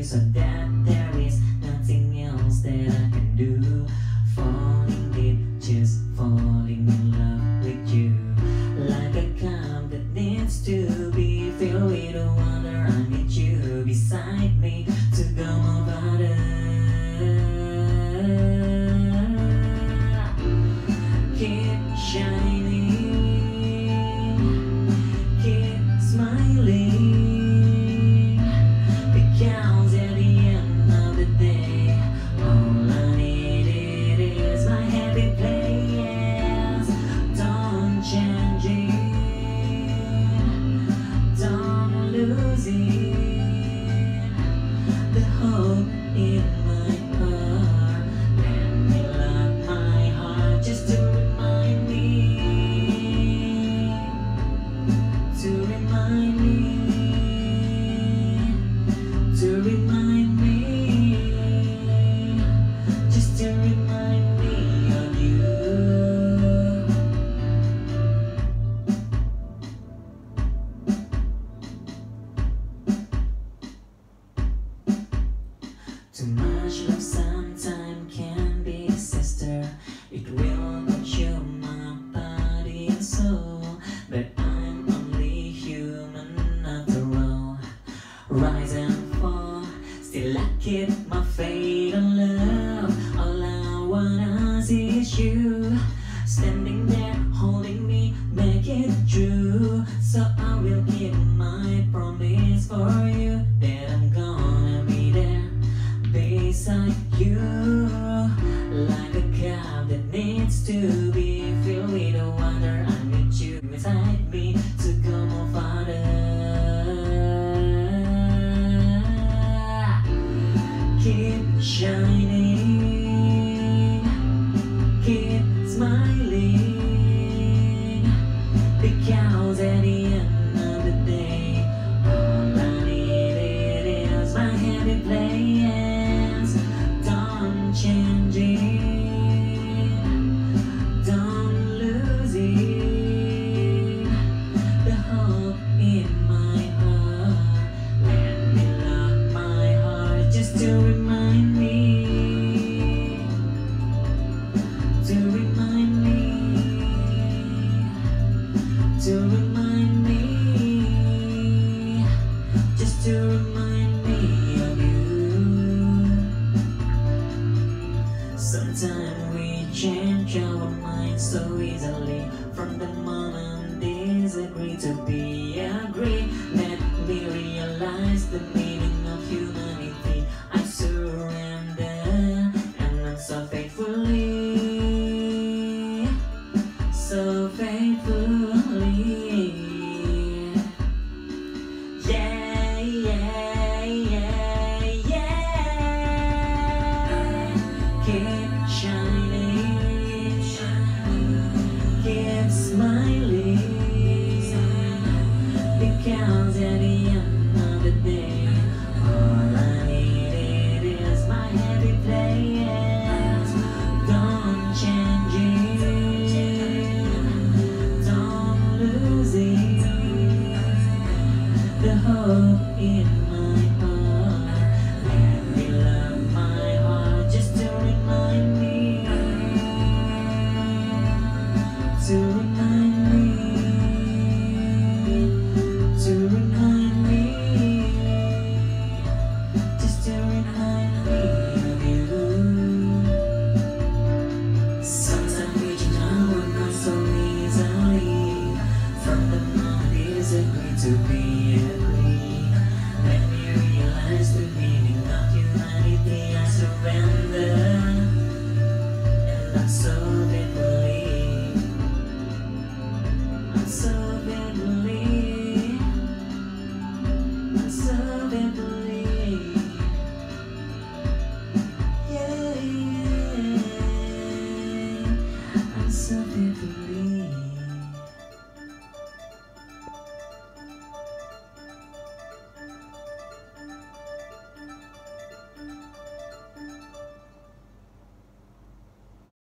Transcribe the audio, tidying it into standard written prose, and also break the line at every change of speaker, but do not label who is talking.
so that there is nothing else that I can do. Falling deep, just falling in love with you. Like a cup that needs to be filled with water, I need you beside me to go more farther. Keep shining, keep smiling, because at the end of the day, all I need is my happy place. Don't change it, don't lose it, the hope in my heart. Let me lock my heart just to remind me, to remind me, to remind me, just to remind me of you. Too much love sometimes can be a disaster. It will consume my body and soul, but I'm only human after all. Rise and fall, still I keep my faith in love. All I wanna see is you, standing there holding me, make it true. So I will keep my promise for you, that I'm gonna be there beside you. Like a cup that needs to be filled with water, I need you beside me to go more farther. Keep shining, keep smiling, because at the end of the day, all I need is my happy place. Don't change it, don't lose it, the hope in my heart. Let me lock my heart just to remind me, to remind me, to remind me, just to remind me of you. Sometimes we change our minds so easily, from the moment disagree to be agree. Let me realize the meaning of humanity. I surrender and answer faithfully, so faithfully. Yeah, yeah, yeah, yeah. Keep shining, keep smiling, because at the end of the day, all I need is my happy place. Don't change it, don't lose it, the hope in my heart. Let me love my heart just to remind me, to remind me, to remind me, just to remind me of you. Sometimes we change our minds so easily, from the moment disagree to be agree. Let me realize the meaning of humanity. I surrender and I'm so faithfully, I'm so faithfully, I'm so faithfully.